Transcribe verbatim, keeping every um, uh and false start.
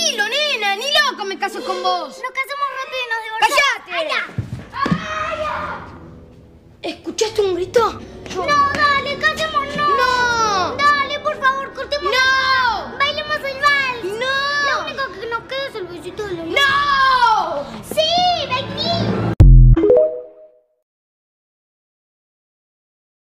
tranquilo, nena. Ni loco me caso con vos. Nos casamos rápido y nos divorciamos. ¡Cállate!